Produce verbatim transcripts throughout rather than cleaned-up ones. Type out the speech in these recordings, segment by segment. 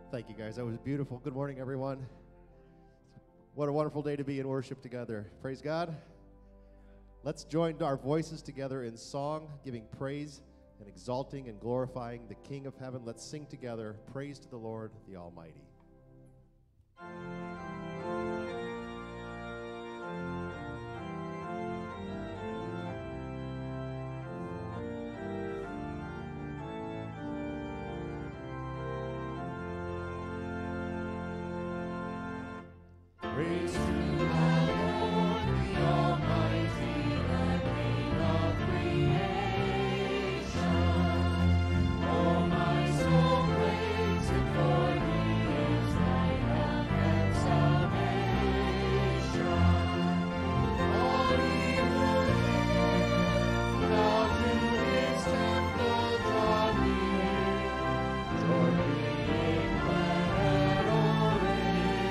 Thank you, guys. That was beautiful. Good morning, everyone. What a wonderful day to be in worship together. Praise God. Let's join our voices together in song, giving praise and exalting and glorifying the King of heaven. Let's sing together, praise to the Lord, the Almighty. Praise to the Lord, the Almighty, the King of creation. Oh, my soul, praise Him, for He is thy help and salvation. All ye who live, now to His temple draw near, join me in glad adoration.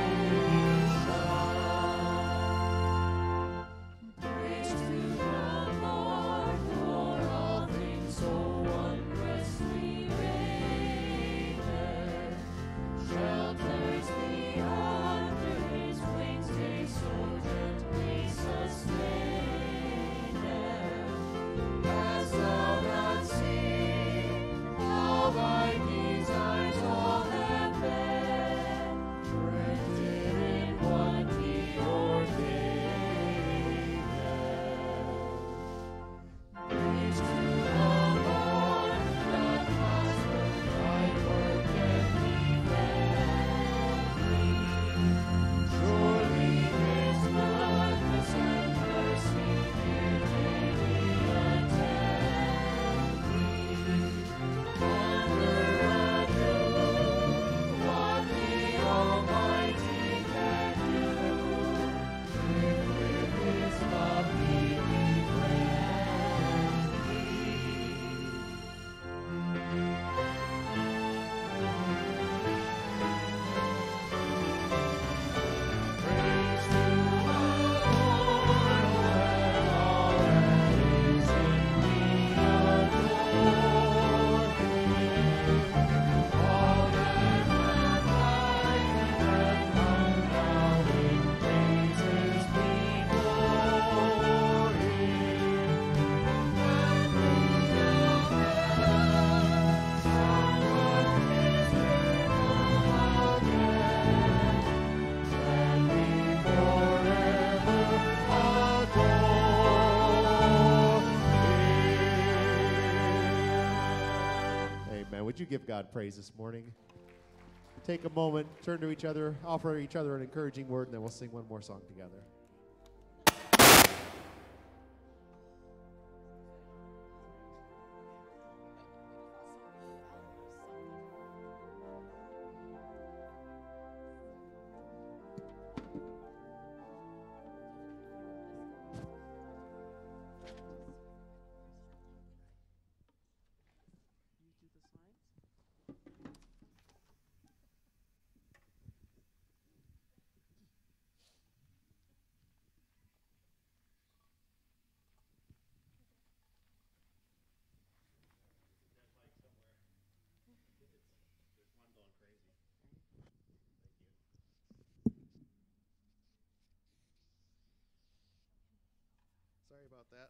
Would you give God praise this morning? Take a moment, turn to each other, offer each other an encouraging word, and then we'll sing one more song together. Sorry about that.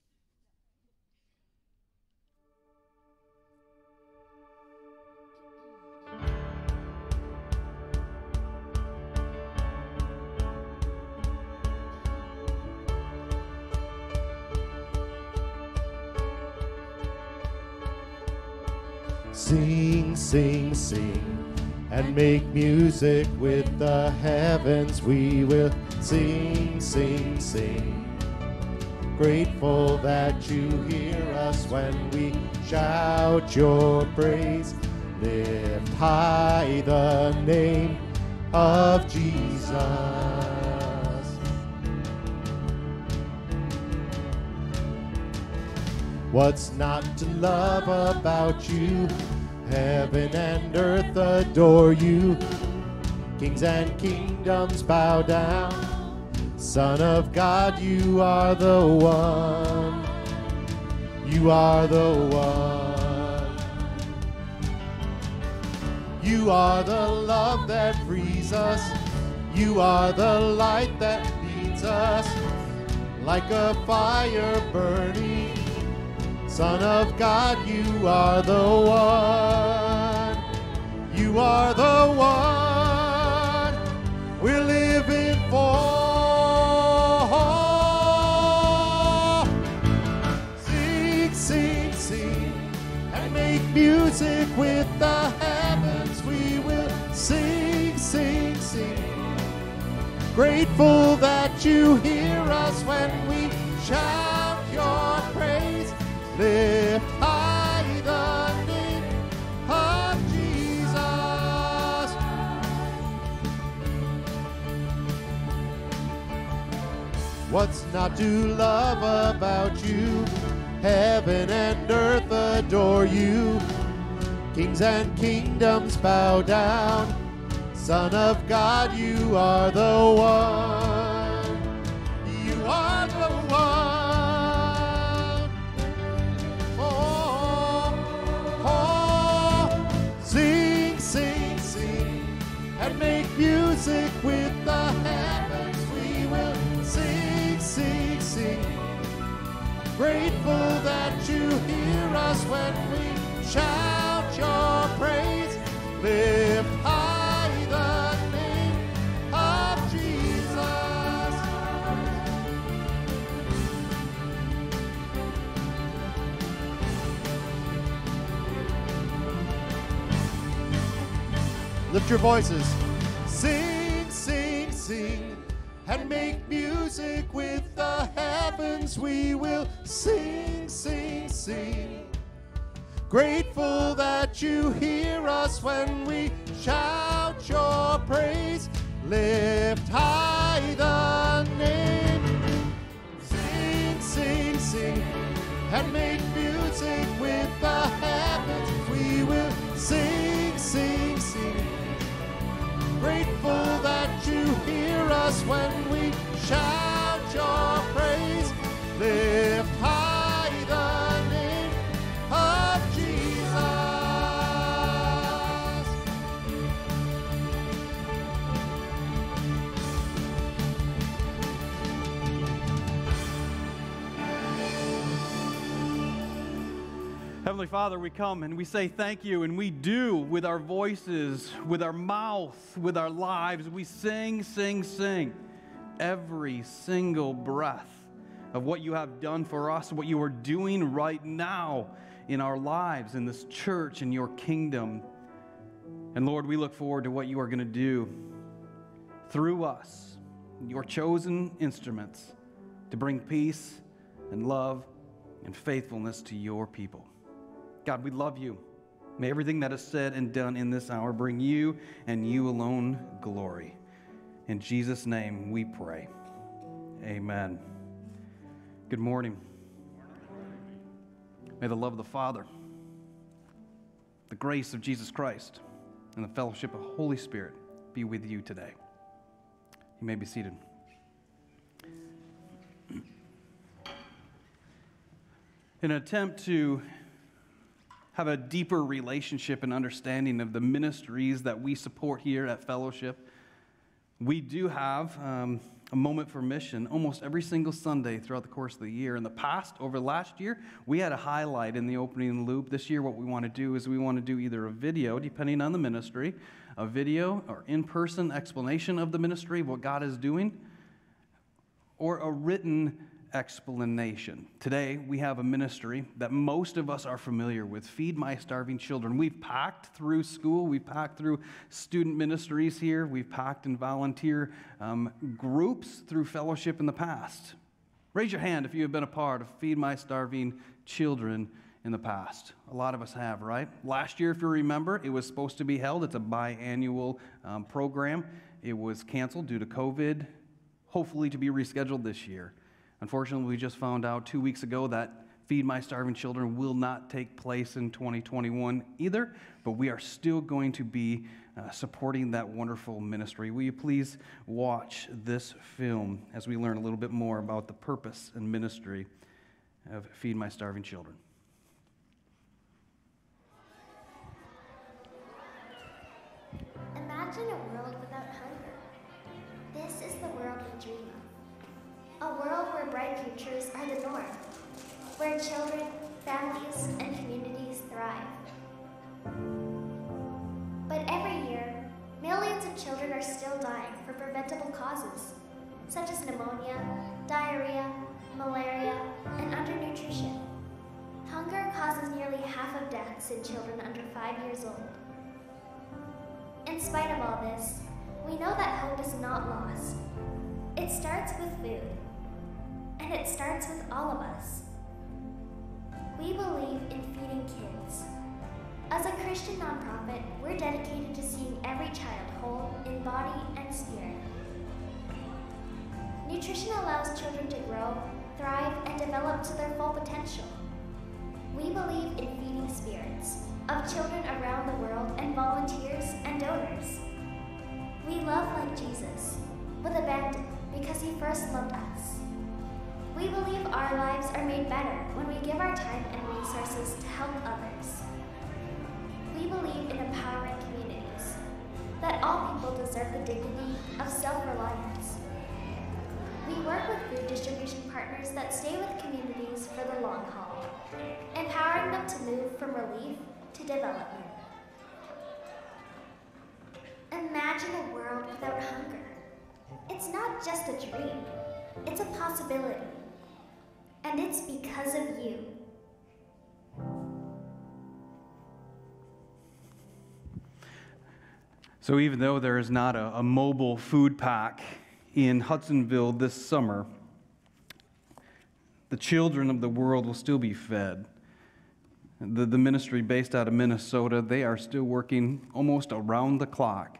Sing, sing, sing, and make music with the heavens. We will sing, sing, sing. Grateful that you hear us when we shout your praise. Lift high the name of Jesus. What's not to love about you? Heaven and earth adore you. Kings and kingdoms bow down. Son of God, you are the one. You are the one. You are the love that frees us. You are the light that leads us. Like a fire burning, Son of God, you are the one. You are the one we're living for. Sing, sing, sing, and make music with the heavens. We will sing, sing, sing. Grateful that you hear us when we shout your praise. Lift high the name of Jesus. What's not to love about you? Heaven and earth adore you. Kings and kingdoms bow down. Son of God, you are the one. You are the one. Oh, oh. Sing, sing, sing, and make music with the heavens. We will sing, sing, sing. Grateful that you hear us when we shout your praise. Lift high the name of Jesus. Lift your voices. Sing, sing, sing, and make music with the heavens. We will sing, sing, sing. Grateful that you hear us when we shout your praise. Lift high the name. Sing, sing, sing, and make music with the heavens. We will sing, sing, sing. Grateful that you hear us when we shout your praise. Lift high the name of Heavenly Father, we come and we say thank you, and we do with our voices, with our mouth, with our lives. We sing, sing, sing every single breath of what you have done for us, what you are doing right now in our lives, in this church, in your kingdom. And Lord, we look forward to what you are going to do through us, your chosen instruments, to bring peace and love and faithfulness to your people. God, we love you. May everything that is said and done in this hour bring you and you alone glory. In Jesus' name we pray. Amen. Good morning. May the love of the Father, the grace of Jesus Christ, and the fellowship of the Holy Spirit be with you today. You may be seated. In an attempt to have a deeper relationship and understanding of the ministries that we support here at Fellowship, we do have um, a moment for mission almost every single Sunday throughout the course of the year. In the past, over last year, we had a highlight in the opening loop. This year, what we want to do is we want to do either a video, depending on the ministry, a video or in-person explanation of the ministry, of what God is doing, or a written explanation. Today, we have a ministry that most of us are familiar with, Feed My Starving Children. We've packed through school, we've packed through student ministries here, we've packed in volunteer um, groups through Fellowship in the past. Raise your hand if you have been a part of Feed My Starving Children in the past. A lot of us have, right? Last year, if you remember, it was supposed to be held. It's a biannual um, program. It was canceled due to COVID, hopefully to be rescheduled this year. Unfortunately, we just found out two weeks ago that Feed My Starving Children will not take place in twenty twenty-one either, but we are still going to be uh, supporting that wonderful ministry. Will you please watch this film as we learn a little bit more about the purpose and ministry of Feed My Starving Children? Imagine a world without hunger. This is the world we dream of. A world where bright futures are the norm, where children, families, and communities thrive. But every year, millions of children are still dying for preventable causes, such as pneumonia, diarrhea, malaria, and undernutrition. Hunger causes nearly half of deaths in children under five years old. In spite of all this, we know that hope is not lost. It starts with food, and it starts with all of us. We believe in feeding kids. As a Christian nonprofit, we're dedicated to seeing every child whole in body and spirit. Nutrition allows children to grow, thrive, and develop to their full potential. We believe in feeding spirits of children around the world and volunteers and donors. We love like Jesus, with abandon because he first loved us. We believe our lives are made better when we give our time and resources to help others. We believe in empowering communities, that all people deserve the dignity of self-reliance. We work with food distribution partners that stay with communities for the long haul, empowering them to move from relief to development. Imagine a world without hunger. It's not just a dream, it's a possibility. And it's because of you. So even though there is not a, a mobile food pack in Hudsonville this summer, the children of the world will still be fed. The, the ministry based out of Minnesota, they are still working almost around the clock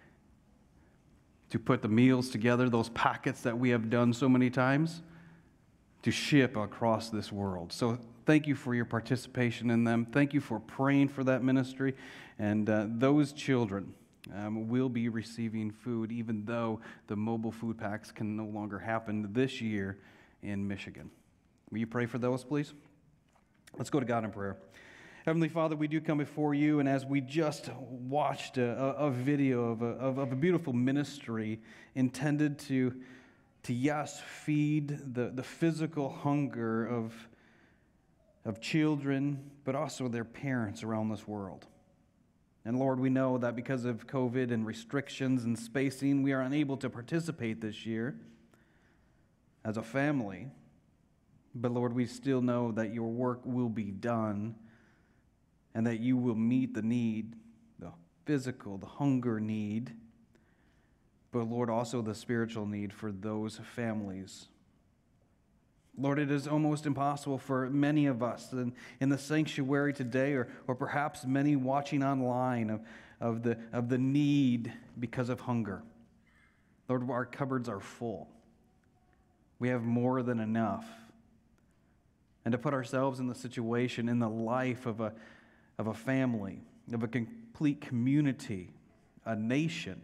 to put the meals together, those packets that we have done so many times, to ship across this world. So thank you for your participation in them. Thank you for praying for that ministry. And uh, those children um, will be receiving food, even though the mobile food packs can no longer happen this year in Michigan. Will you pray for those, please? Let's go to God in prayer. Heavenly Father, we do come before you, and as we just watched a, a, a video of a, of, of a beautiful ministry intended to, to yes, feed the, the physical hunger of, of children, but also their parents around this world. And Lord, we know that because of COVID and restrictions and spacing, we are unable to participate this year as a family. But Lord, we still know that your work will be done and that you will meet the need, the physical, the hunger need, but Lord, also the spiritual need for those families. Lord, it is almost impossible for many of us in, in the sanctuary today, or, or perhaps many watching online, of, of, the, of the need because of hunger. Lord, our cupboards are full. We have more than enough. And to put ourselves in the situation, in the life of a, of a family, of a complete community, a nation.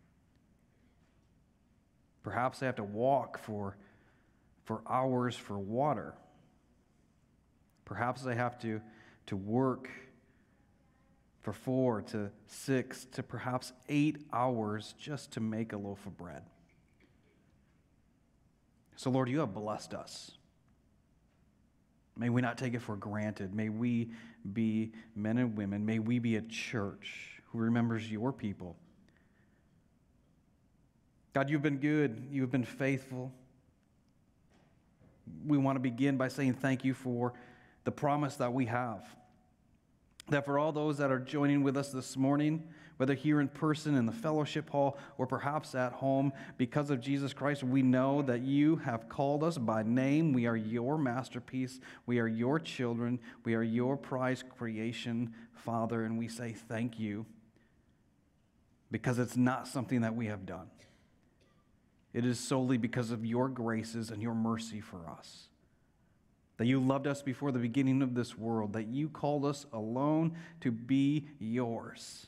Perhaps they have to walk for, for hours for water. Perhaps they have to, to work for four to six to perhaps eight hours just to make a loaf of bread. So, Lord, you have blessed us. May we not take it for granted. May we be men and women. May we be a church who remembers your people. God, you've been good. You've been faithful. We want to begin by saying thank you for the promise that we have. That for all those that are joining with us this morning, whether here in person in the fellowship hall or perhaps at home, because of Jesus Christ, we know that you have called us by name. We are your masterpiece. We are your children. We are your prized creation, Father, and we say thank you because it's not something that we have done. It is solely because of your graces and your mercy for us. That you loved us before the beginning of this world, that you called us alone to be yours.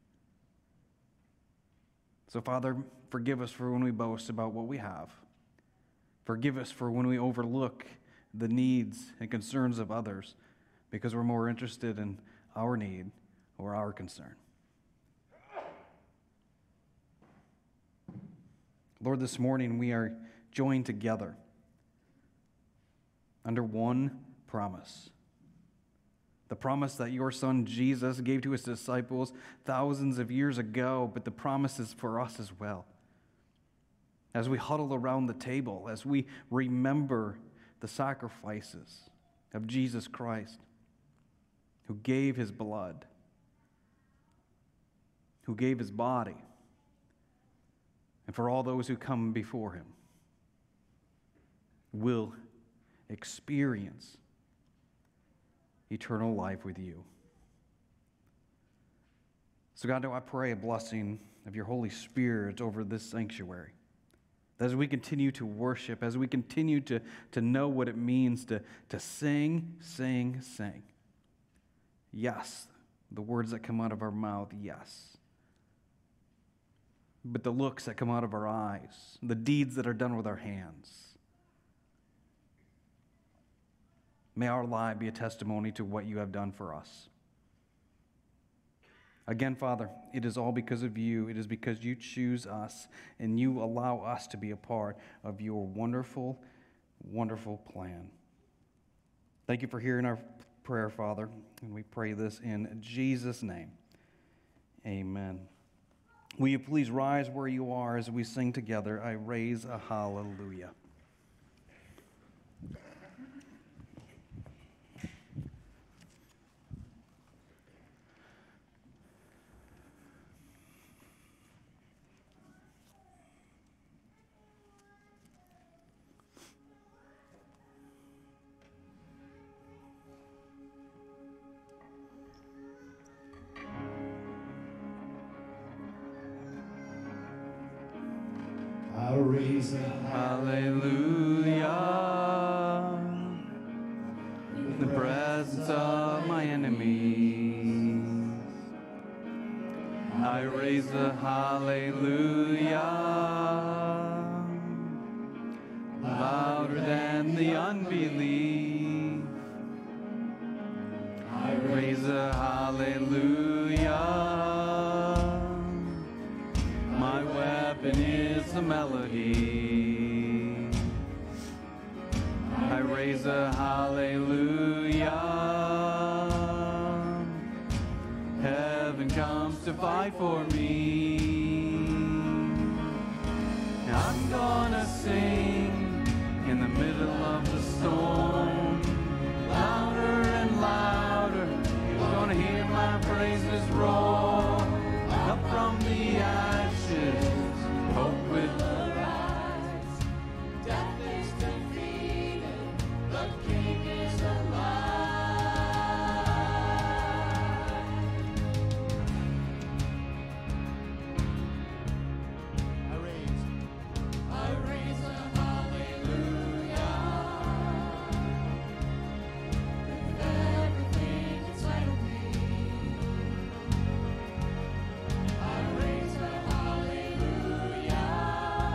So, Father, forgive us for when we boast about what we have. Forgive us for when we overlook the needs and concerns of others because we're more interested in our need or our concern. Lord, this morning we are joined together under one promise. The promise that your Son Jesus gave to his disciples thousands of years ago, but the promise is for us as well. As we huddle around the table, as we remember the sacrifices of Jesus Christ, who gave his blood, who gave his body, and for all those who come before him, will experience eternal life with you. So God, now I pray a blessing of your Holy Spirit over this sanctuary. As we continue to worship, as we continue to, to know what it means to, to sing, sing, sing. Yes, the words that come out of our mouth, yes. But the looks that come out of our eyes, the deeds that are done with our hands. May our life be a testimony to what you have done for us. Again, Father, it is all because of you. It is because you choose us and you allow us to be a part of your wonderful, wonderful plan. Thank you for hearing our prayer, Father, and we pray this in Jesus' name. Amen. Will you please rise where you are as we sing together, I Raise a Hallelujah. I'll raise a Hallelujah in the presence of my enemies. I raise a hallelujah louder than the unbelief. I raise a hallelujah. My weapon is a melody. I raise a hallelujah. Heaven comes to fight for me. I'm gonna sing in the middle of the storm, louder and louder. You're gonna hear my praises roar up from the ashes. Hope will arise. Death is defeated. The King is alive. I raise. I raise a hallelujah. With everything inside of me. I raise a hallelujah.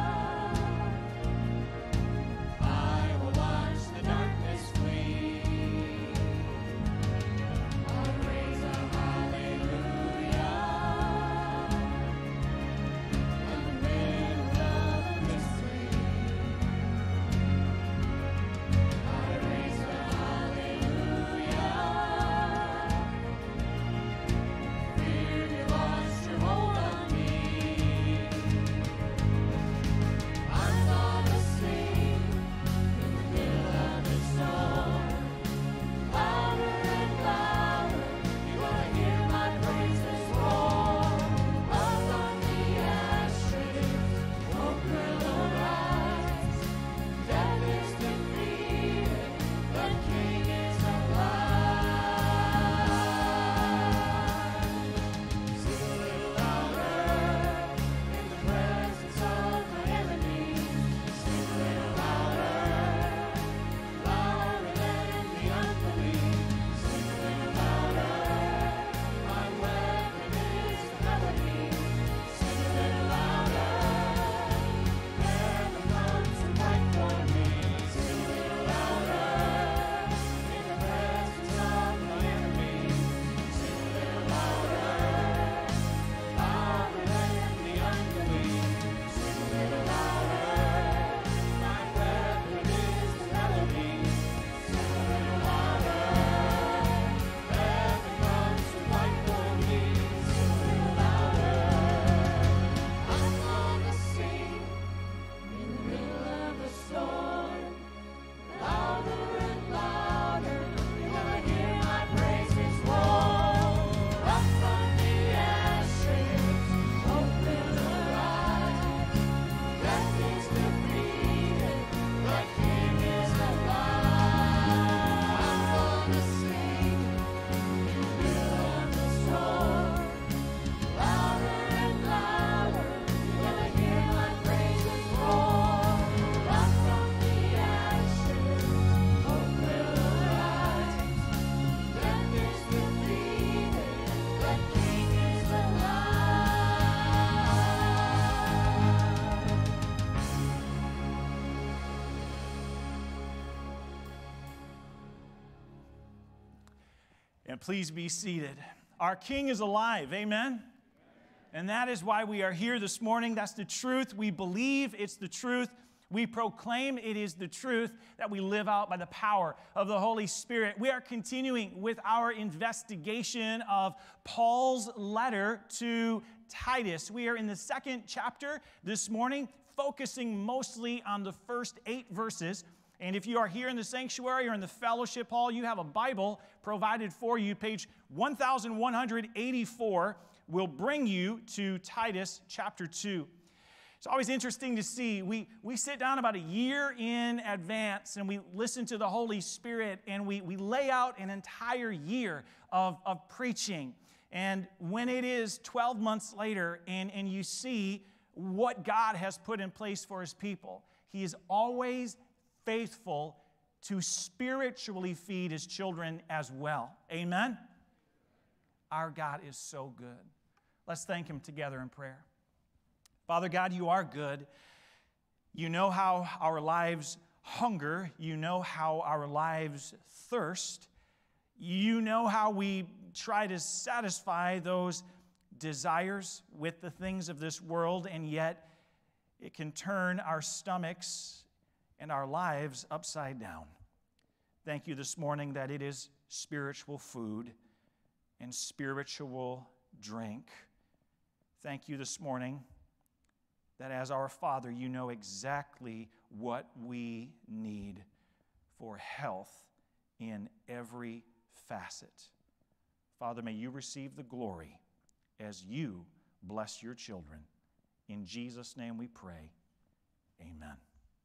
And please be seated. Our King is alive, amen? And that is why we are here this morning. That's the truth. We believe it's the truth. We proclaim it is the truth that we live out by the power of the Holy Spirit. We are continuing with our investigation of Paul's letter to Titus. We are in the second chapter this morning, focusing mostly on the first eight verses. And if you are here in the sanctuary or in the fellowship hall, you have a Bible provided for you. Page one thousand one hundred eighty-four will bring you to Titus chapter two. It's always interesting to see. We, we sit down about a year in advance and we listen to the Holy Spirit and we, we lay out an entire year of, of preaching. And when it is twelve months later and, and you see what God has put in place for His people, He is always faithful to spiritually feed His children as well. Amen? Our God is so good. Let's thank Him together in prayer. Father God, You are good. You know how our lives hunger. You know how our lives thirst. You know how we try to satisfy those desires with the things of this world, and yet it can turn our stomachs and our lives upside down. Thank You this morning that it is spiritual food and spiritual drink. Thank You this morning that as our Father, You know exactly what we need for health in every facet. Father, may You receive the glory as You bless Your children. In Jesus' name we pray. Amen.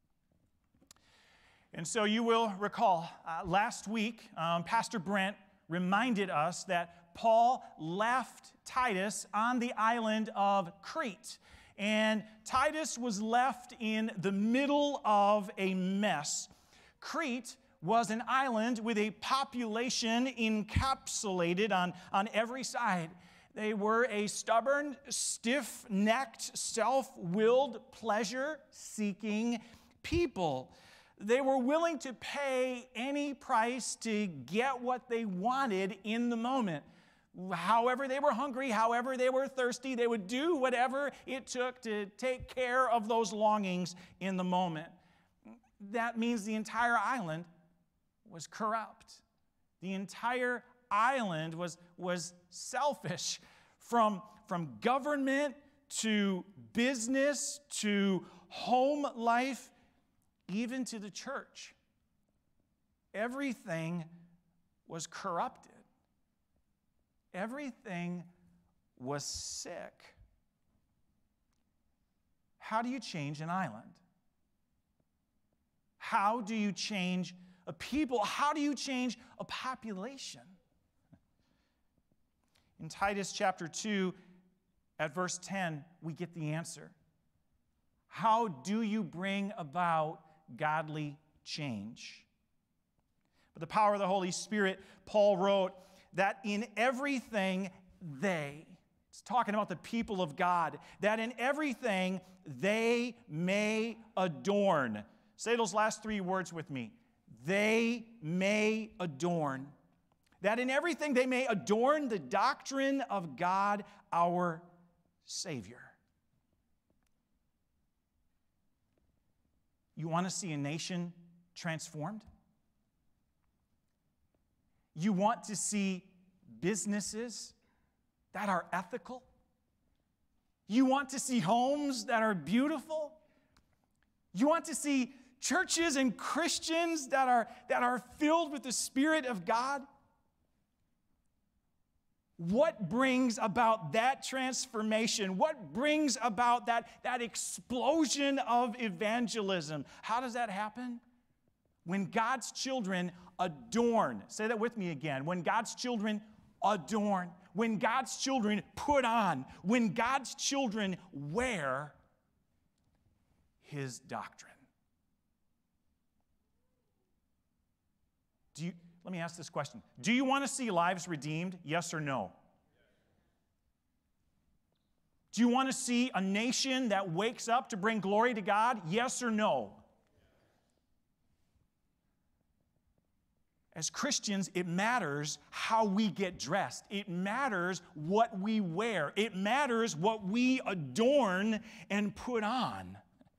And so you will recall, uh, last week, um, Pastor Brent reminded us that Paul left Titus on the island of Crete. And Titus was left in the middle of a mess. Crete was an island with a population encapsulated on, on every side. They were a stubborn, stiff-necked, self-willed, pleasure-seeking people. They were willing to pay any price to get what they wanted in the moment. However they were hungry, however they were thirsty, they would do whatever it took to take care of those longings in the moment. That means the entire island was corrupt. The entire island was, was selfish. From, from government to business to home life, even to the church. Everything was corrupted. Everything was sick. How do you change an island? How do you change a people? How do you change a population? In Titus chapter two, at verse ten, we get the answer. How do you bring about godly change? By the power of the Holy Spirit, Paul wrote that in everything they, it's talking about the people of God, that in everything they may adorn. Say those last three words with me. They may adorn. That in everything they may adorn the doctrine of God our Savior. You want to see a nation transformed? You want to see businesses that are ethical? You want to see homes that are beautiful? You want to see churches and Christians that are, that are filled with the Spirit of God? What brings about that transformation? What brings about that, that explosion of evangelism? How does that happen? When God's children adorn. Say that with me again. When God's children adorn. When God's children put on. When God's children wear His doctrine. Do you, let me ask this question. Do you want to see lives redeemed? Yes or no? Do you want to see a nation that wakes up to bring glory to God? Yes or no? As Christians, it matters how we get dressed. It matters what we wear. It matters what we adorn and put on.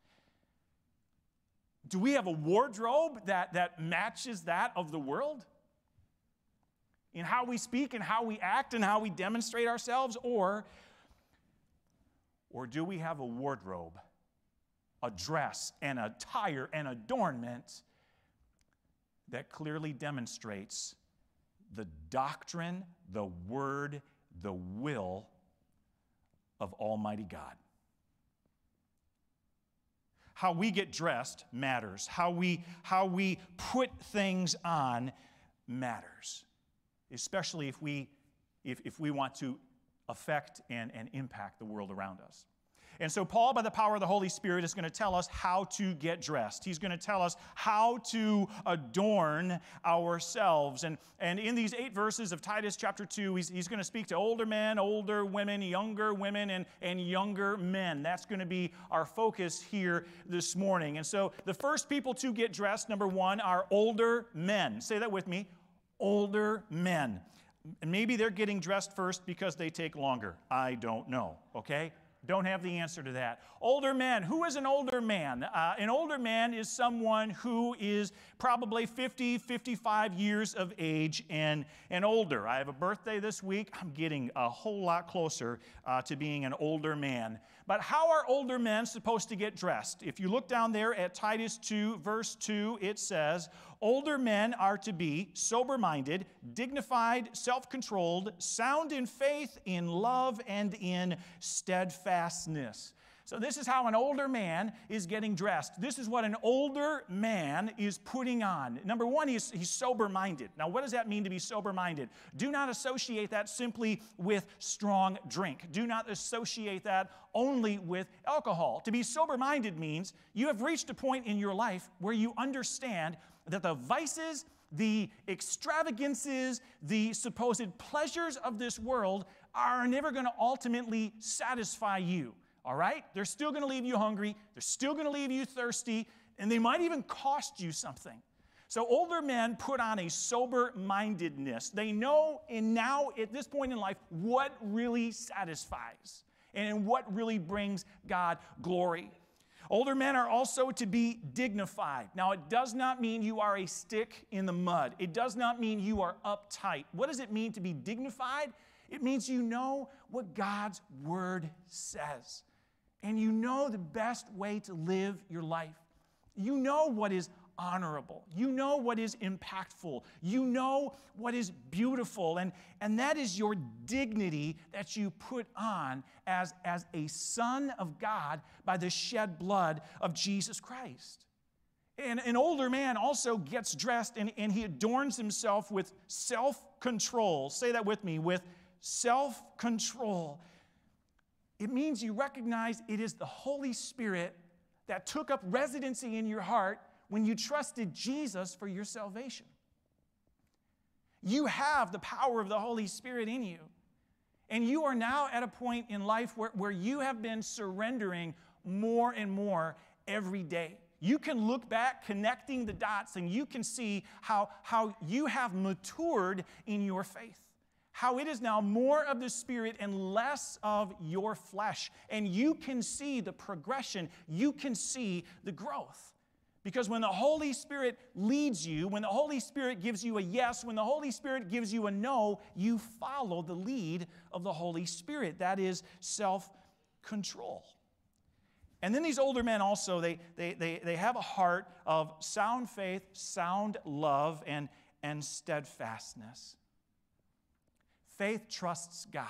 Do we have a wardrobe that, that matches that of the world? In how we speak and how we act and how we demonstrate ourselves? Or, or do we have a wardrobe, a dress, and attire and adornment that clearly demonstrates the doctrine, the word, the will of Almighty God? How we get dressed matters. How we, how we put things on matters, especially if we, if, if we want to affect and, and impact the world around us. And so Paul, by the power of the Holy Spirit, is going to tell us how to get dressed. He's going to tell us how to adorn ourselves. And, and in these eight verses of Titus chapter two, he's, he's going to speak to older men, older women, younger women, and, and younger men. That's going to be our focus here this morning. And so the first people to get dressed, number one, are older men. Say that with me. Older men. And maybe they're getting dressed first because they take longer. I don't know, okay? Don't have the answer to that. Older men. Who is an older man? Uh, an older man is someone who is probably fifty, fifty-five years of age and, and older. I have a birthday this week. I'm getting a whole lot closer uh, to being an older man. But how are older men supposed to get dressed? If you look down there at Titus two, verse two, it says, older men are to be sober-minded, dignified, self-controlled, sound in faith, in love, and in steadfastness. So this is how an older man is getting dressed. This is what an older man is putting on. Number one, he's, he's sober-minded. Now, what does that mean to be sober-minded? Do not associate that simply with strong drink. Do not associate that only with alcohol. To be sober-minded means you have reached a point in your life where you understand that the vices, the extravagances, the supposed pleasures of this world are never going to ultimately satisfy you. All right? They're still going to leave you hungry. They're still going to leave you thirsty. And they might even cost you something. So older men put on a sober-mindedness. They know and now at this point in life what really satisfies and what really brings God glory. Older men are also to be dignified. Now, it does not mean you are a stick in the mud. It does not mean you are uptight. What does it mean to be dignified? It means you know what God's word says. And you know the best way to live your life. You know what is honorable. You know what is impactful. You know what is beautiful. And, and that is your dignity that you put on as, as a son of God by the shed blood of Jesus Christ. And an older man also gets dressed and, and he adorns himself with self-control. Say that with me, with self-control. It means you recognize it is the Holy Spirit that took up residency in your heart when you trusted Jesus for your salvation. You have the power of the Holy Spirit in you. And you are now at a point in life where, where you have been surrendering more and more every day. You can look back, connecting the dots, and you can see how, how you have matured in your faith. How it is now more of the Spirit and less of your flesh. And you can see the progression. You can see the growth. Because when the Holy Spirit leads you, when the Holy Spirit gives you a yes, when the Holy Spirit gives you a no, you follow the lead of the Holy Spirit. That is self-control. And then these older men also, they, they, they, they have a heart of sound faith, sound love, and, and steadfastness. Faith trusts God.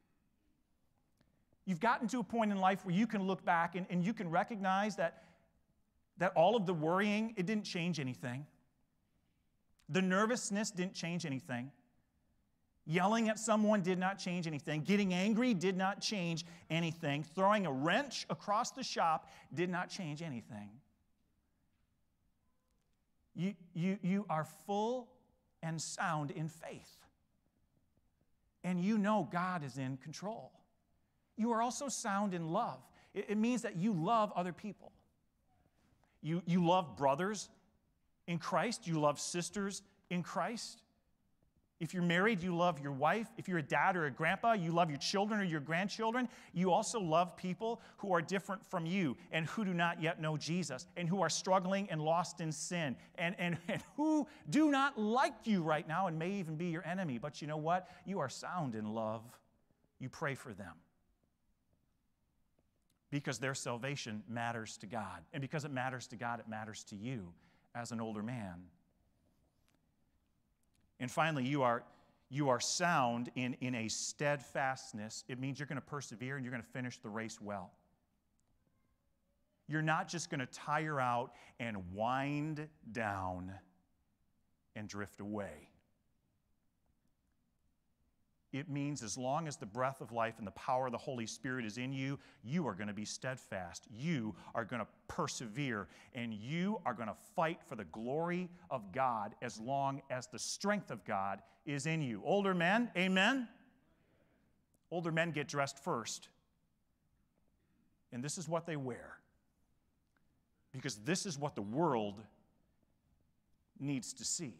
You've gotten to a point in life where you can look back and, and you can recognize that, that all of the worrying, it didn't change anything. The nervousness didn't change anything. Yelling at someone did not change anything. Getting angry did not change anything. Throwing a wrench across the shop did not change anything. You, you, you are full and sound in faith. And you know God is in control. You are also sound in love. It, it means that you love other people. You, you love brothers in Christ. You love sisters in Christ. If you're married, you love your wife. If you're a dad or a grandpa, you love your children or your grandchildren. You also love people who are different from you and who do not yet know Jesus and who are struggling and lost in sin and, and, and who do not like you right now and may even be your enemy. But you know what? You are sound in love. You pray for them because their salvation matters to God. And because it matters to God, it matters to you as an older man. And finally, you are, you are sound in, in a steadfastness. It means you're going to persevere and you're going to finish the race well. You're not just going to tire out and wind down and drift away. It means as long as the breath of life and the power of the Holy Spirit is in you, you are going to be steadfast. You are going to persevere, and you are going to fight for the glory of God as long as the strength of God is in you. Older men, amen? Older men get dressed first. And this is what they wear. Because this is what the world needs to see.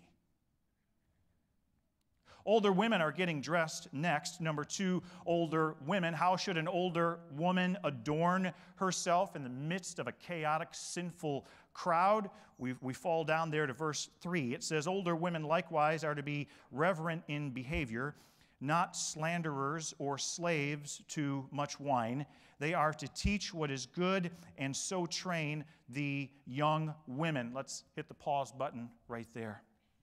Older women are getting dressed next. Number two, older women. How should an older woman adorn herself in the midst of a chaotic, sinful crowd? We, we fall down there to verse three. It says, older women likewise are to be reverent in behavior, not slanderers or slaves to much wine. They are to teach what is good and so train the young women. Let's hit the pause button right there.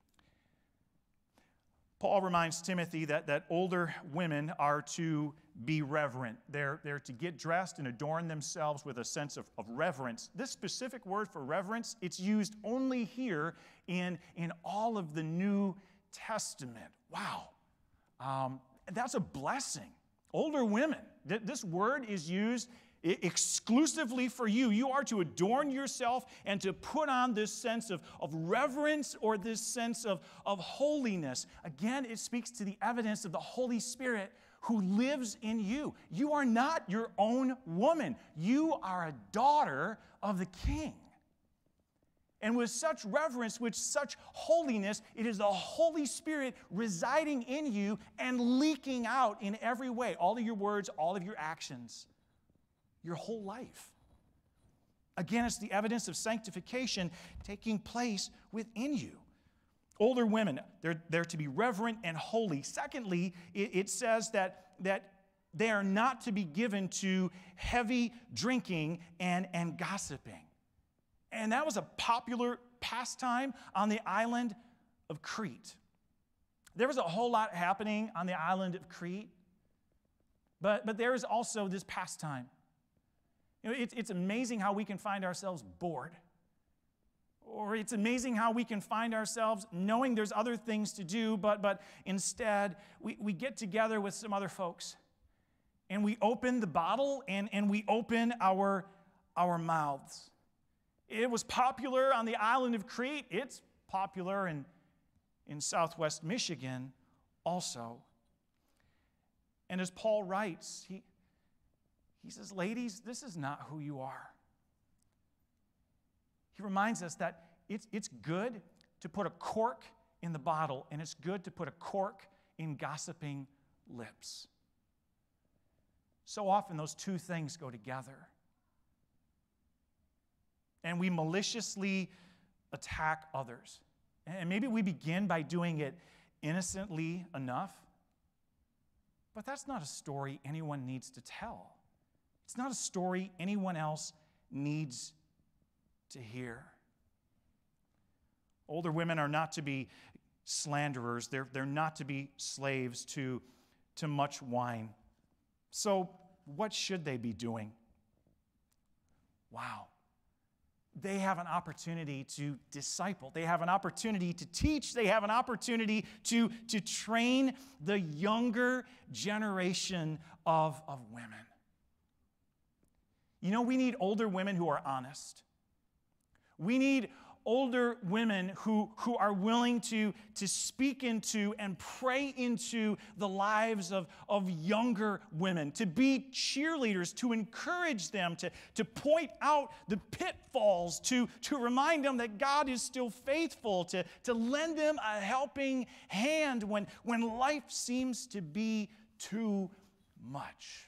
Paul reminds Timothy that, that older women are to be reverent. They're, they're to get dressed and adorn themselves with a sense of, of reverence. This specific word for reverence, it's used only here in, in all of the New Testament. Wow. Um, that's a blessing. Older women, th- this word is used exclusively for you. You are to adorn yourself and to put on this sense of, of reverence or this sense of, of holiness. Again, it speaks to the evidence of the Holy Spirit who lives in you. You are not your own woman. You are a daughter of the King. And with such reverence, with such holiness, it is the Holy Spirit residing in you and leaking out in every way. All of your words, all of your actions. Your whole life. Again, it's the evidence of sanctification taking place within you. Older women, they're, they're to be reverent and holy. Secondly, it, it says that, that they are not to be given to heavy drinking and, and gossiping. And that was a popular pastime on the island of Crete. There was a whole lot happening on the island of Crete, but, but there is also this pastime. You know, it's, it's amazing how we can find ourselves bored. Or it's amazing how we can find ourselves knowing there's other things to do, but, but instead we, we get together with some other folks and we open the bottle and, and we open our, our mouths. It was popular on the island of Crete. It's popular in, in southwest Michigan also. And as Paul writes, he He says, ladies, this is not who you are. He reminds us that it's, it's good to put a cork in the bottle, and it's good to put a cork in gossiping lips. So often those two things go together. And we maliciously attack others. And maybe we begin by doing it innocently enough, but that's not a story anyone needs to tell. It's not a story anyone else needs to hear. Older women are not to be slanderers. They're, they're not to be slaves to, to much wine. So what should they be doing? Wow. They have an opportunity to disciple. They have an opportunity to teach. They have an opportunity to, to train the younger generation of, of women. You know, we need older women who are honest. We need older women who, who are willing to, to speak into and pray into the lives of, of younger women, to be cheerleaders, to encourage them, to, to point out the pitfalls, to, to remind them that God is still faithful, to, to lend them a helping hand when, when life seems to be too much.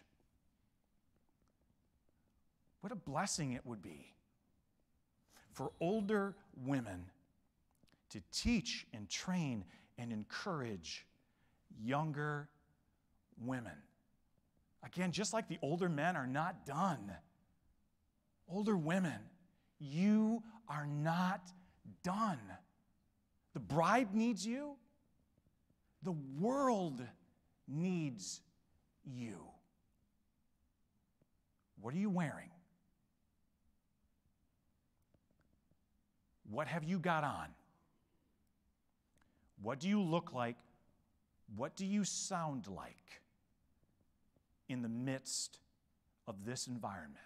What a blessing it would be for older women to teach and train and encourage younger women. Again, just like the older men are not done, older women, you are not done. The bride needs you. The world needs you. What are you wearing? What have you got on? What do you look like? What do you sound like in the midst of this environment?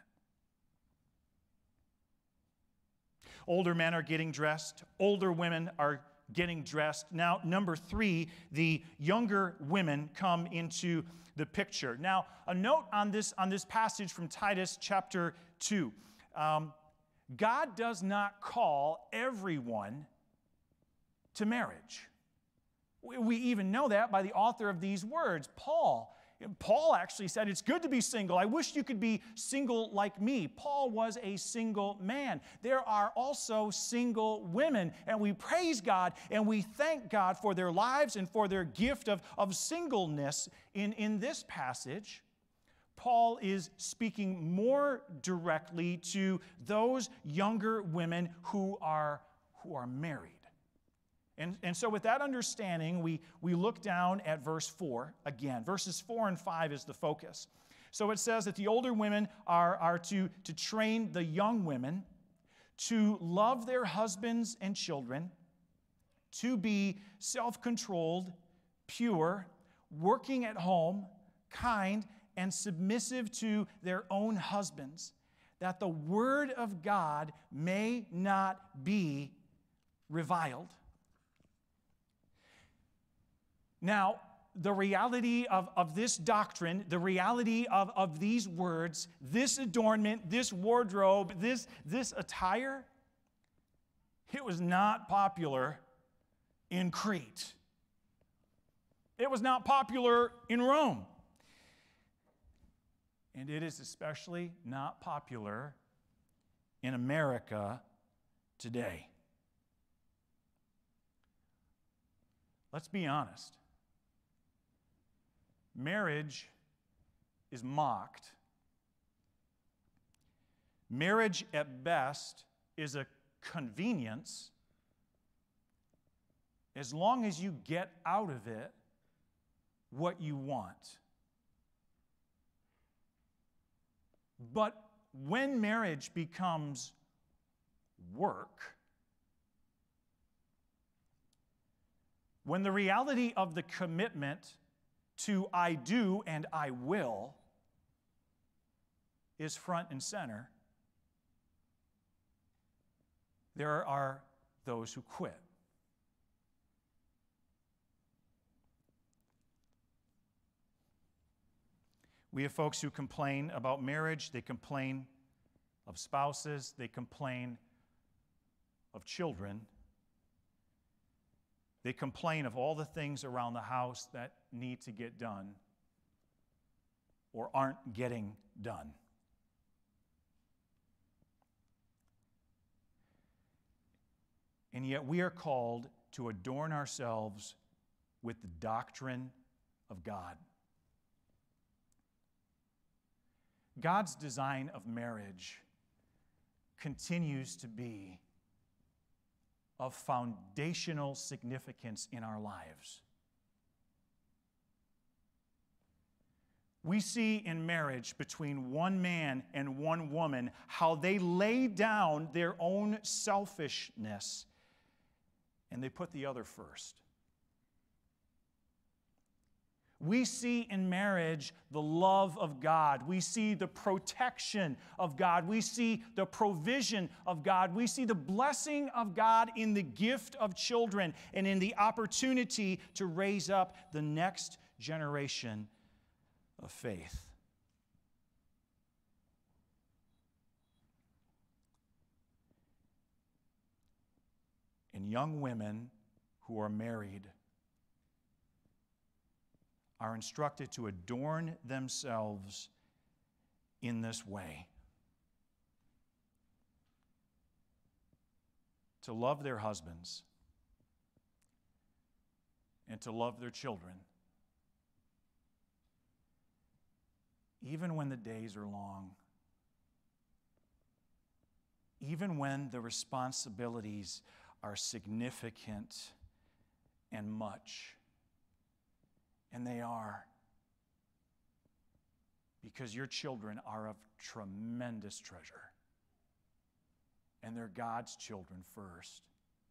Older men are getting dressed. Older women are getting dressed. Now, number three, the younger women come into the picture. Now, a note on this, on this passage from Titus chapter two. Um, God does not call everyone to marriage. We even know that by the author of these words, Paul. Paul actually said, it's good to be single. I wish you could be single like me. Paul was a single man. There are also single women, and we praise God and we thank God for their lives and for their gift of, of singleness. In, in this passage, Paul is speaking more directly to those younger women who are, who are married. And, and so with that understanding, we, we look down at verse four again. Verses four and five is the focus. So it says that the older women are, are to, to train the young women to love their husbands and children, to be self-controlled, pure, working at home, kind, and submissive to their own husbands, that the word of God may not be reviled. Now, the reality of, of this doctrine, the reality of, of these words, this adornment, this wardrobe, this, this attire, it was not popular in Crete. It was not popular in Rome. And it is especially not popular in America today. Let's be honest. Marriage is mocked. Marriage, at best, is a convenience as long as you get out of it what you want. But when marriage becomes work, when the reality of the commitment to I do and I will is front and center, there are those who quit. We have folks who complain about marriage, they complain of spouses, they complain of children. They complain of all the things around the house that need to get done or aren't getting done. And yet we are called to adorn ourselves with the doctrine of God. God's design of marriage continues to be of foundational significance in our lives. We see in marriage between one man and one woman how they lay down their own selfishness and they put the other first. We see in marriage the love of God. We see the protection of God. We see the provision of God. We see the blessing of God in the gift of children and in the opportunity to raise up the next generation of faith. And young women who are married are instructed to adorn themselves in this way. To love their husbands and to love their children, even when the days are long, even when the responsibilities are significant and much. And they are. Because your children are of tremendous treasure. And they're God's children first.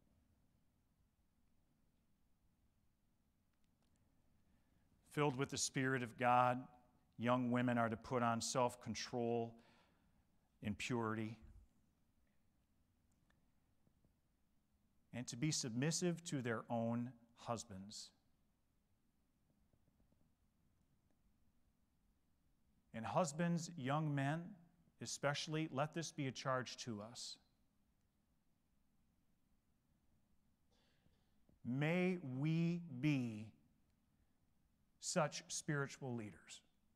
Filled with the Spirit of God, young women are to put on self-control and purity. And to be submissive to their own husbands. And husbands, young men, especially, let this be a charge to us. May we be such spiritual leaders.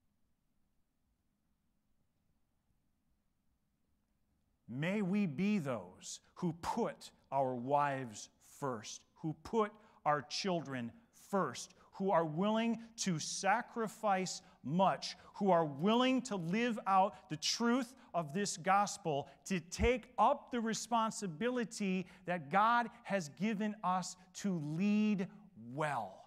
May we be those who put our wives first, who put our children first, who are willing to sacrifice much, who are willing to live out the truth of this gospel, to take up the responsibility that God has given us to lead well.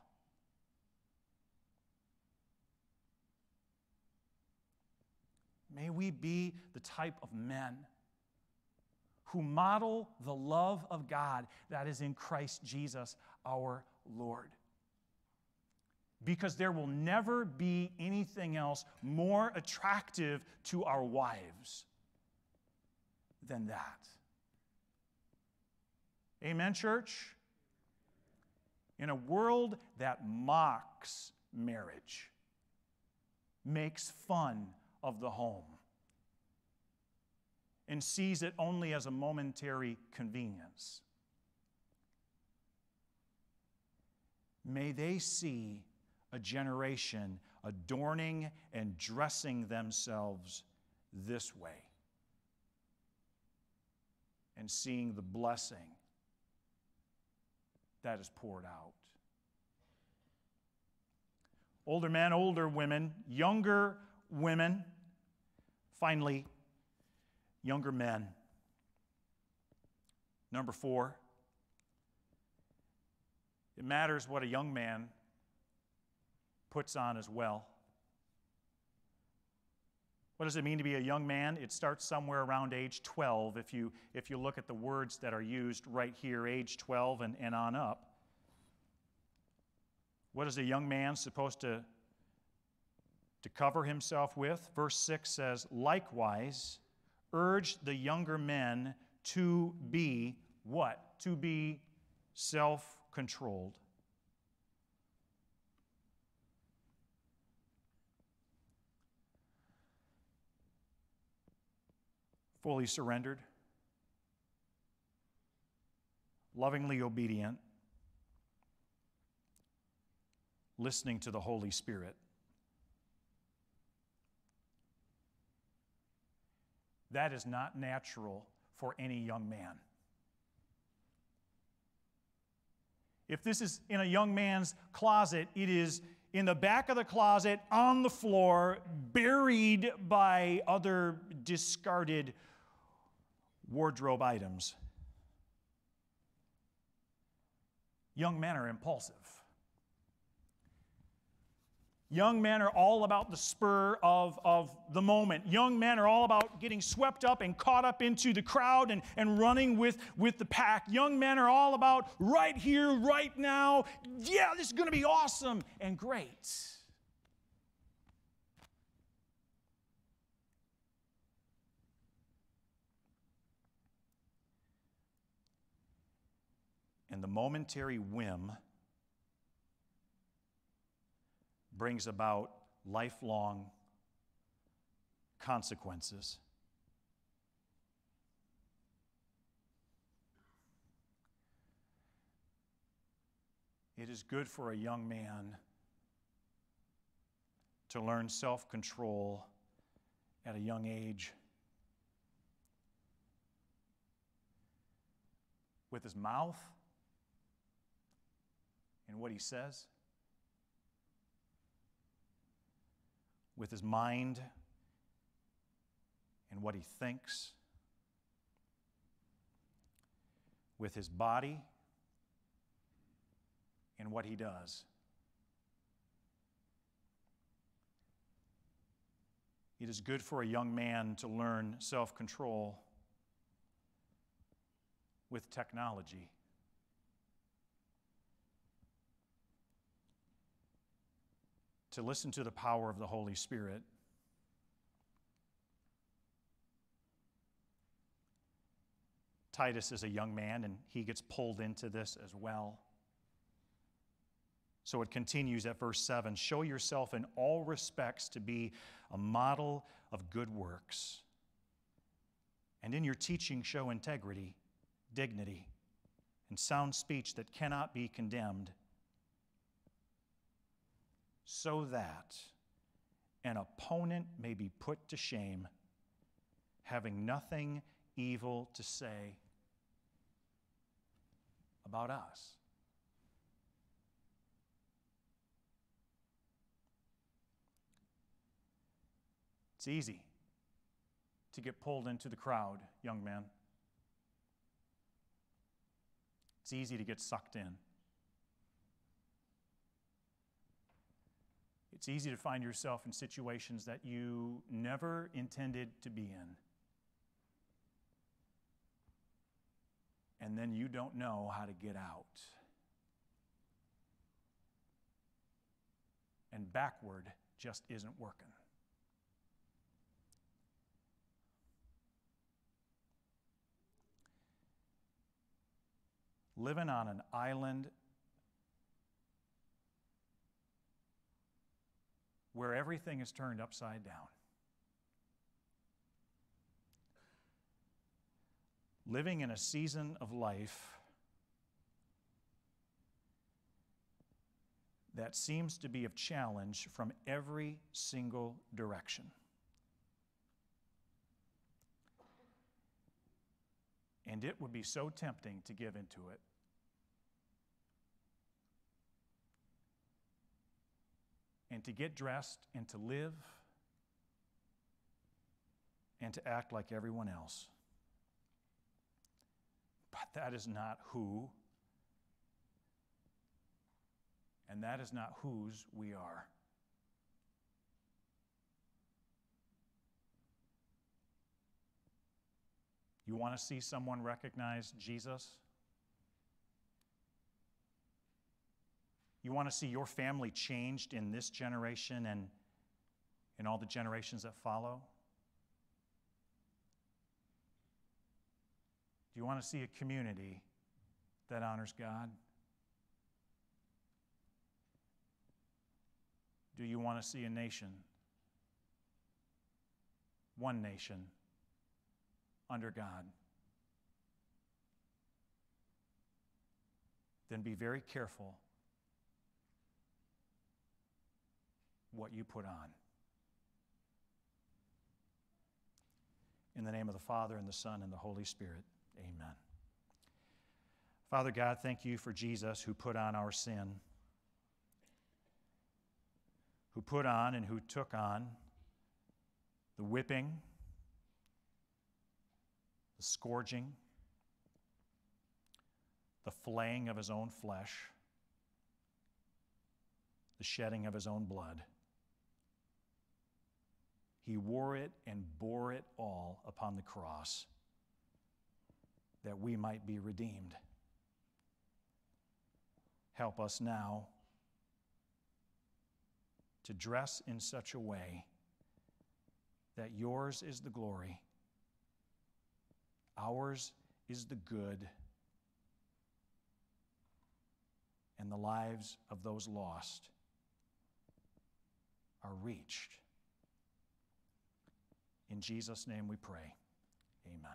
May we be the type of men who model the love of God that is in Christ Jesus our Lord. Because there will never be anything else more attractive to our wives than that. Amen, church? In a world that mocks marriage, makes fun of the home, and sees it only as a momentary convenience, may they see a generation adorning and dressing themselves this way and seeing the blessing that is poured out. Older men, older women, younger women, finally, younger men. Number four, it matters what a young man puts on as well. What does it mean to be a young man? It starts somewhere around age twelve, if you, if you look at the words that are used right here, age twelve and, and on up. What is a young man supposed to, to cover himself with? Verse six says, likewise, urge the younger men to be what? To be self-controlled. Fully surrendered, lovingly obedient, listening to the Holy Spirit. That is not natural for any young man. If this is in a young man's closet, it is in the back of the closet, on the floor, buried by other discarded wardrobe items. Young men are impulsive. Young men are all about the spur of, of the moment. Young men are all about getting swept up and caught up into the crowd and, and running with, with the pack. Young men are all about right here, right now. Yeah, this is going to be awesome and great. And the momentary whim brings about lifelong consequences. It is good for a young man to learn self-control at a young age. With his mouth and what he says, with his mind and what he thinks, with his body and what he does. It is good for a young man to learn self-control with technology. To listen to the power of the Holy Spirit. Titus is a young man, and he gets pulled into this as well. So it continues at verse seven. Show yourself in all respects to be a model of good works. And in your teaching show integrity, dignity, and sound speech that cannot be condemned, so that an opponent may be put to shame, having nothing evil to say about us. It's easy to get pulled into the crowd, young man. It's easy to get sucked in. It's easy to find yourself in situations that you never intended to be in. And then you don't know how to get out. And backward just isn't working. Living on an island where everything is turned upside down. Living in a season of life that seems to be of challenge from every single direction. And it would be so tempting to give into it. And to get dressed and to live and to act like everyone else. But that is not who, and that is not whose we are. You want to see someone recognize Jesus? You want to see your family changed in this generation and in all the generations that follow? Do you want to see a community that honors God? Do you want to see a nation, one nation, under God? Then be very careful what you put on. In the name of the Father, and the Son, and the Holy Spirit, amen. Father God, thank you for Jesus who put on our sin, who put on and who took on the whipping, the scourging, the flaying of his own flesh, the shedding of his own blood. He wore it and bore it all upon the cross that we might be redeemed. Help us now to dress in such a way that yours is the glory, ours is the good, and the lives of those lost are reached. In Jesus' name we pray. Amen.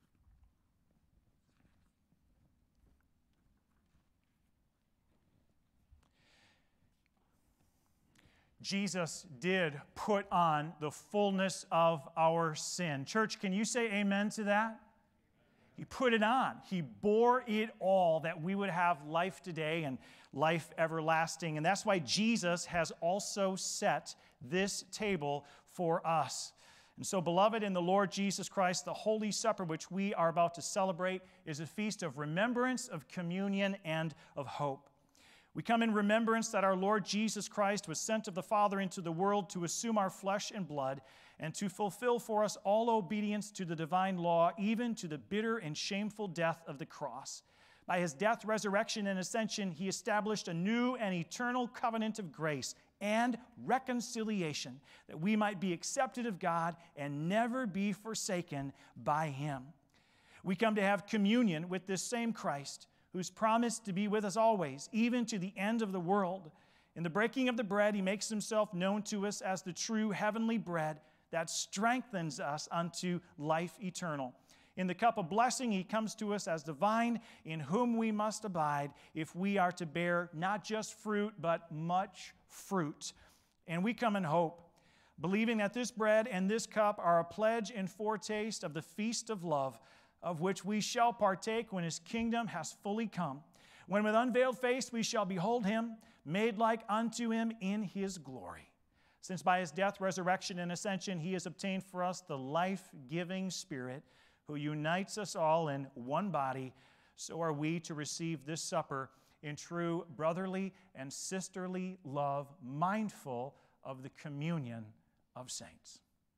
Jesus did put on the fullness of our sin. Church, can you say amen to that? He put it on. He bore it all that we would have life today and life everlasting. And that's why Jesus has also set this table for us. And so, beloved, in the Lord Jesus Christ, the Holy Supper, which we are about to celebrate, is a feast of remembrance, of communion, and of hope. We come in remembrance that our Lord Jesus Christ was sent of the Father into the world to assume our flesh and blood and to fulfill for us all obedience to the divine law, even to the bitter and shameful death of the cross. By his death, resurrection, and ascension, he established a new and eternal covenant of grace and reconciliation, that we might be accepted of God and never be forsaken by him. We come to have communion with this same Christ, who's promised to be with us always, even to the end of the world. In the breaking of the bread, he makes himself known to us as the true heavenly bread that strengthens us unto life eternal. In the cup of blessing, he comes to us as the vine in whom we must abide if we are to bear not just fruit, but much fruit. And we come in hope, believing that this bread and this cup are a pledge and foretaste of the feast of love, of which we shall partake when his kingdom has fully come, when with unveiled face we shall behold him, made like unto him in his glory. Since by his death, resurrection, and ascension, he has obtained for us the life-giving Spirit, who unites us all in one body, so are we to receive this supper in true brotherly and sisterly love, mindful of the communion of saints.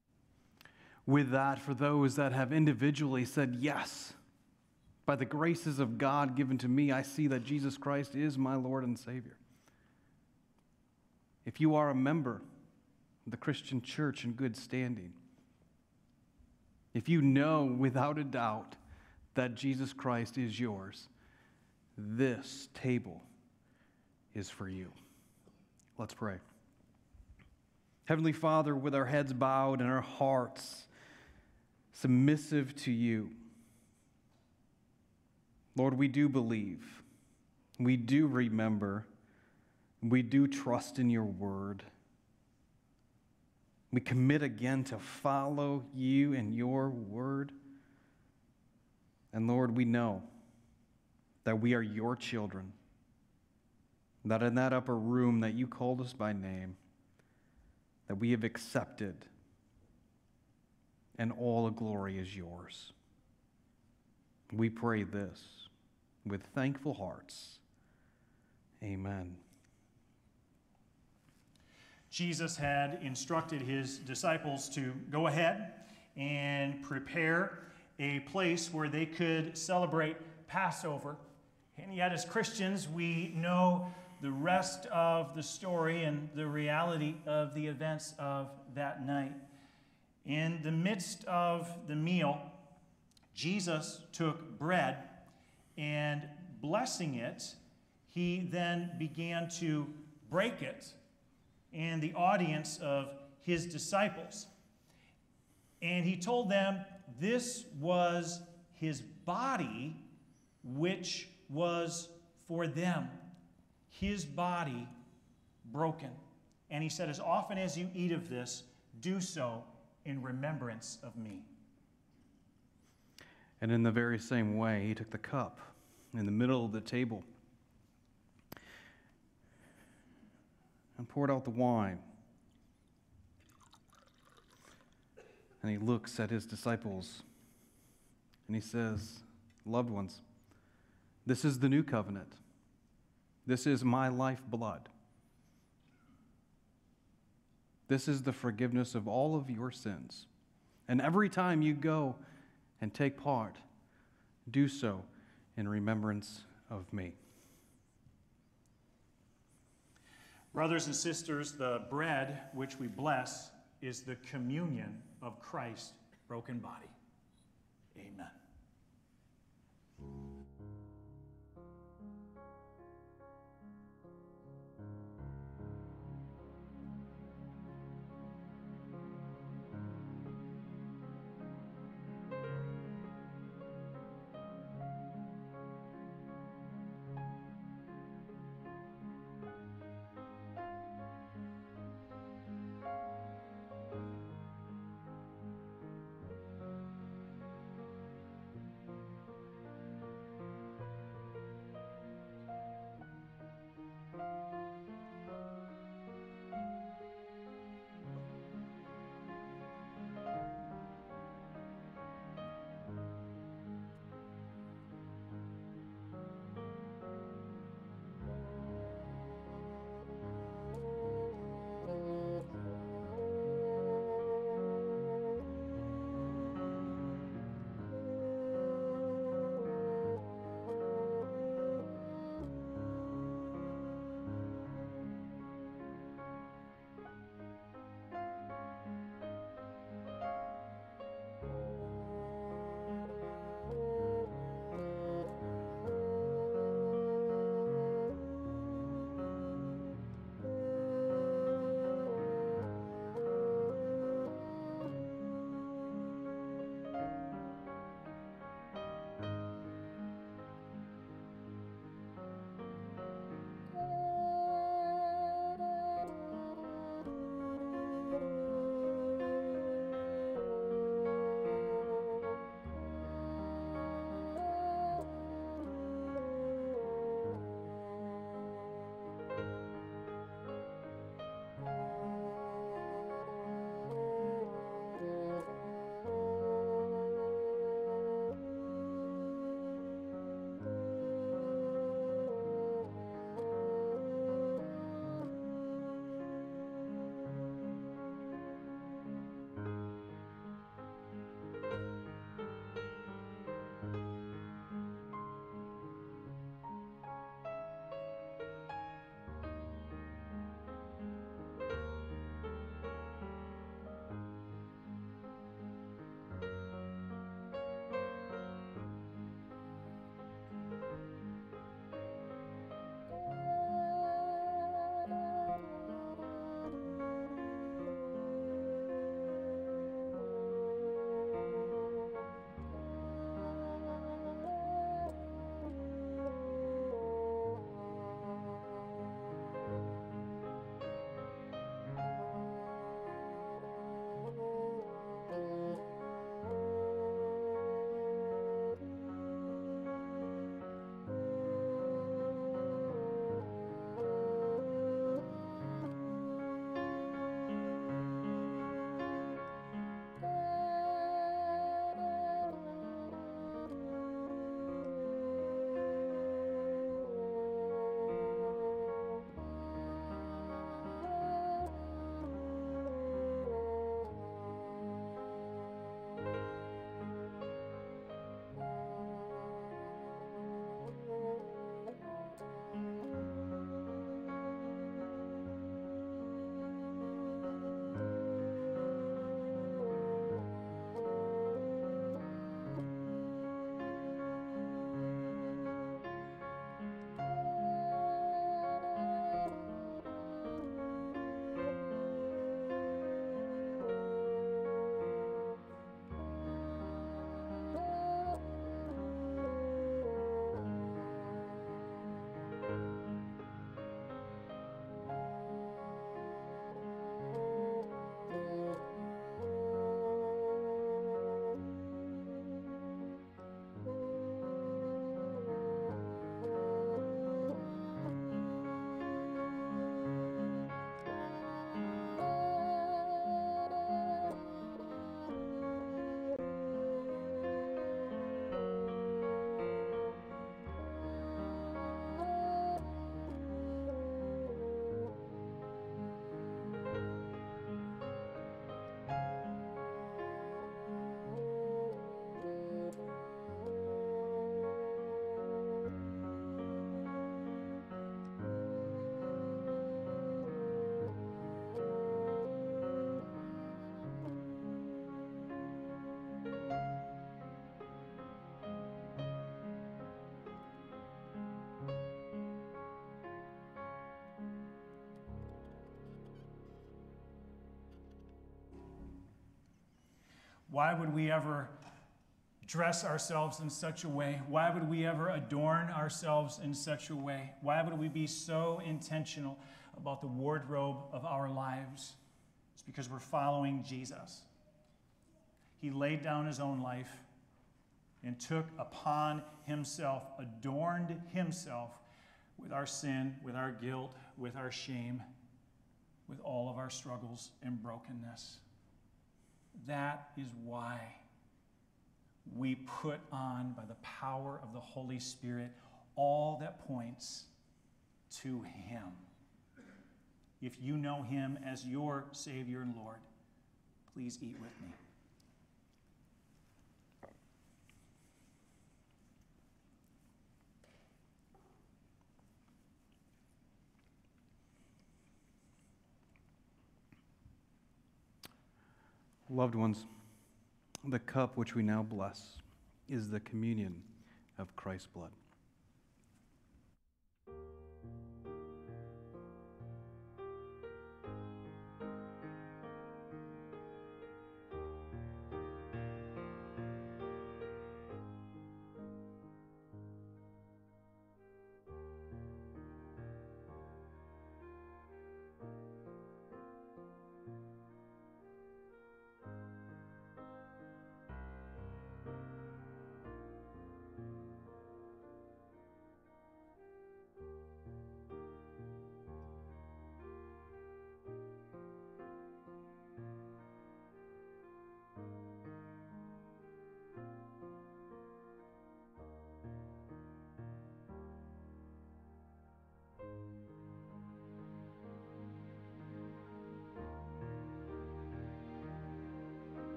With that, for those that have individually said, yes, by the graces of God given to me, I see that Jesus Christ is my Lord and Savior. If you are a member of the Christian church in good standing, if you know without a doubt that Jesus Christ is yours, this table is for you. Let's pray. Heavenly Father, with our heads bowed and our hearts submissive to you, Lord, we do believe, we do remember, we do trust in your word. We commit again to follow you and your word. And Lord, we know that we are your children, that in that upper room that you called us by name, that we have accepted, and all the glory is yours. We pray this with thankful hearts. Amen. Jesus had instructed his disciples to go ahead and prepare a place where they could celebrate Passover. And yet, as Christians, we know the rest of the story and the reality of the events of that night. In the midst of the meal, Jesus took bread and, blessing it, he then began to break it in the audience of his disciples. And he told them this was his body, which was for them, his body broken. And he said, as often as you eat of this, do so in remembrance of me. And in the very same way, he took the cup in the middle of the table and poured out the wine. And he looks at his disciples and he says, loved ones, this is the new covenant. This is my lifeblood. This is the forgiveness of all of your sins. And every time you go and take part, do so in remembrance of me. Brothers and sisters, the bread which we bless is the communion of Christ's broken body. Amen. Why would we ever dress ourselves in such a way? Why would we ever adorn ourselves in such a way? Why would we be so intentional about the wardrobe of our lives? It's because we're following Jesus. He laid down his own life and took upon himself, adorned himself with our sin, with our guilt, with our shame, with all of our struggles and brokenness. That is why we put on, by the power of the Holy Spirit, all that points to him. If you know him as your Savior and Lord, please eat with me. Loved ones, the cup which we now bless is the communion of Christ's blood.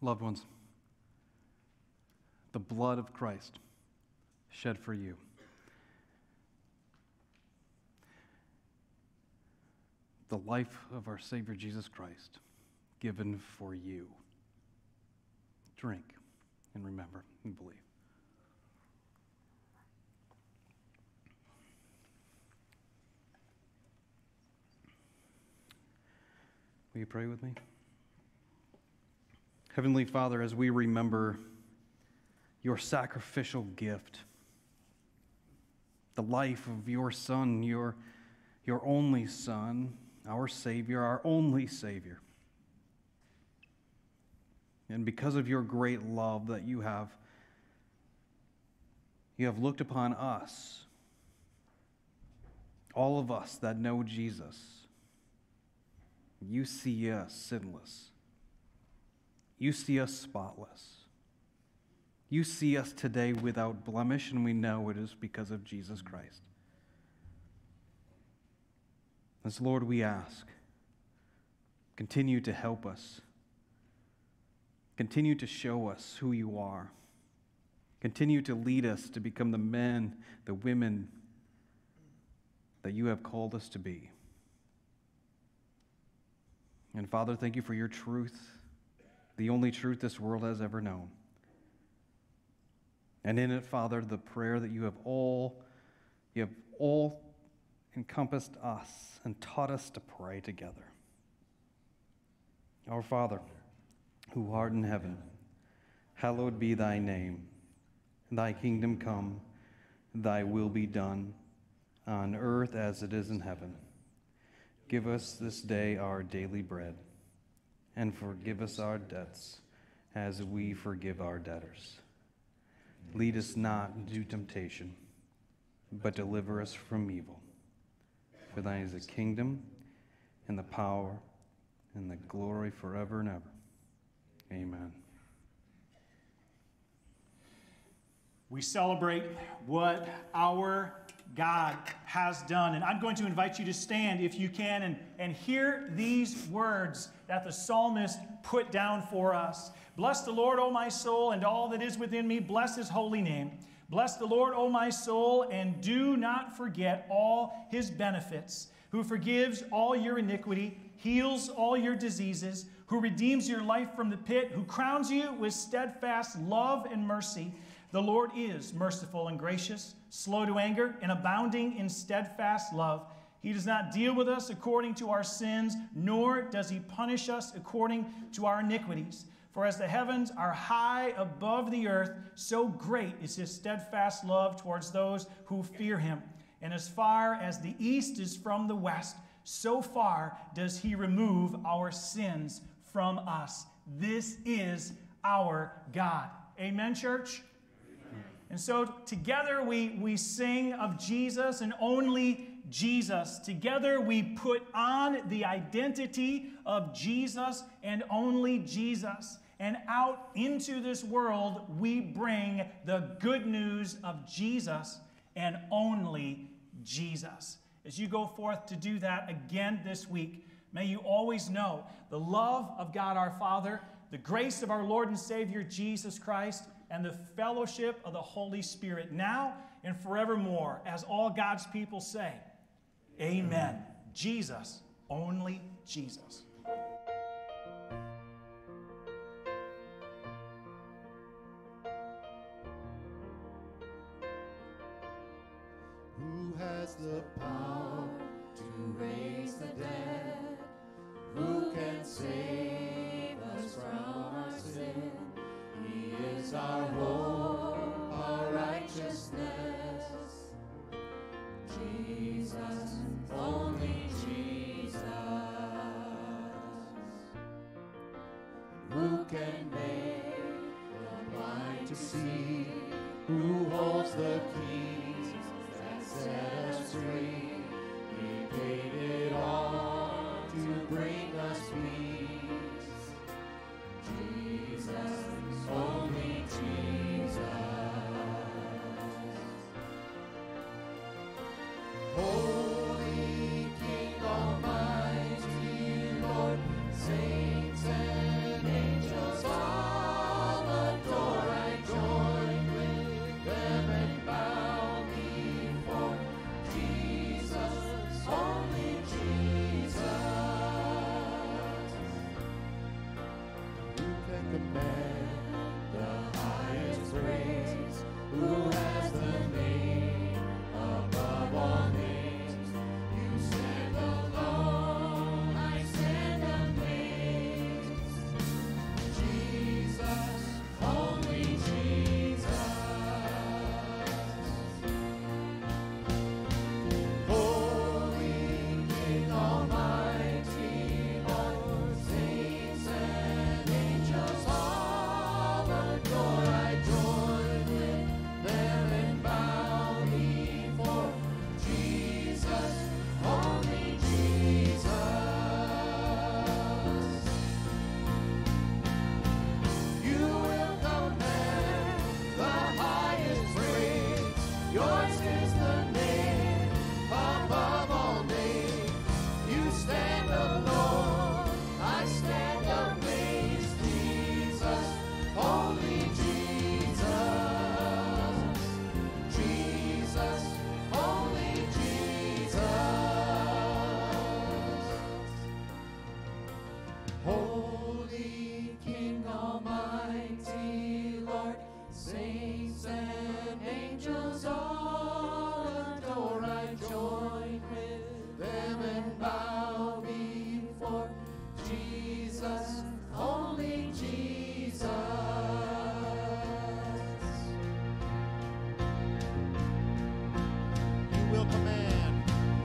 Loved ones, the blood of Christ shed for you. The life of our Savior Jesus Christ given for you. Drink and remember and believe. Will you pray with me? Heavenly Father, as we remember your sacrificial gift, the life of your Son, your, your only Son, our Savior, our only Savior. And because of your great love that you have, you have looked upon us, all of us that know Jesus. You see us sinless. You see us spotless. You see us today without blemish, and we know it is because of Jesus Christ. As Lord, we ask, continue to help us. Continue to show us who you are. Continue to lead us to become the men, the women that you have called us to be. And Father, thank you for your truth, the only truth this world has ever known. And in it, Father, the prayer that you have all, you have all encompassed us and taught us to pray together. Our Father, who art in heaven, hallowed be thy name. Thy kingdom come, thy will be done, on earth as it is in heaven. Give us this day our daily bread, and forgive us our debts, as we forgive our debtors. Lead us not into temptation, but deliver us from evil. For thine is the kingdom, and the power, and the glory forever and ever. Amen. We celebrate what our God has done. And I'm going to invite you to stand, if you can, and, and hear these words that the psalmist put down for us. Bless the Lord, O my soul, and all that is within me. Bless his holy name. Bless the Lord, O my soul, and do not forget all his benefits, who forgives all your iniquity, heals all your diseases, who redeems your life from the pit, who crowns you with steadfast love and mercy. The Lord is merciful and gracious, slow to anger, and abounding in steadfast love. He does not deal with us according to our sins, nor does he punish us according to our iniquities. For as the heavens are high above the earth, so great is his steadfast love towards those who fear him. And as far as the east is from the west, so far does he remove our sins from us. This is our God. Amen, church? And so together we, we sing of Jesus and only Jesus. Together we put on the identity of Jesus and only Jesus. And out into this world we bring the good news of Jesus and only Jesus. As you go forth to do that again this week, may you always know the love of God our Father, the grace of our Lord and Savior Jesus Christ, and the fellowship of the Holy Spirit now and forevermore. As all God's people say, amen. Jesus, only Jesus. Who has the power to raise the dead? Who can save us from our sin? He is our hope, our righteousness. Jesus, only Jesus. Who can make the blind to see? Who holds the keys that set us free? He paid it all to bring us peace. Jesus, only Jesus. Holy King Almighty, Lord, saints and angels bow. Holy King, Almighty Lord, saints and angels all adore. I join with them and bow before Jesus, only Jesus. You will command.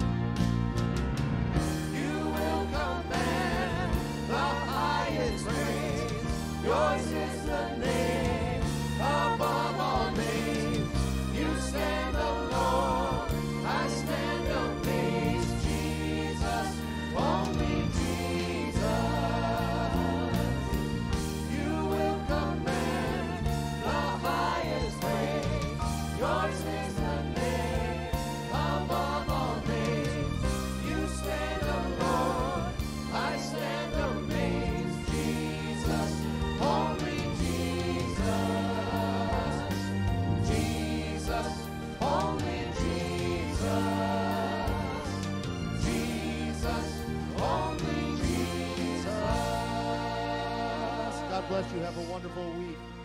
You will command the highest praise. Yours is the name above all names. You stand alone, I stand amazed. Jesus, only Jesus. You will command the highest praise. Yours is the name above all names. You stand alone, I stand amazed. Jesus, only Jesus. Jesus, only Jesus. Jesus, only Jesus. God bless you. Have a wonderful week.